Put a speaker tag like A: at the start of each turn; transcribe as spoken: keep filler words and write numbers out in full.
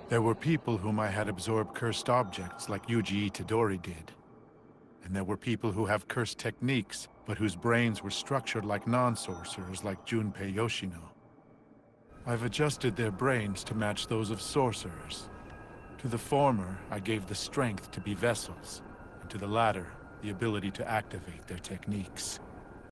A: There were people whom I had absorbed cursed objects like Yuji Itadori did. And there were people who have cursed techniques, but whose brains were structured like non-sorcerers like Junpei Yoshino. I've adjusted their brains to match those of sorcerers. To the former, I gave the strength to be vessels, and to the latter, the ability to activate their techniques.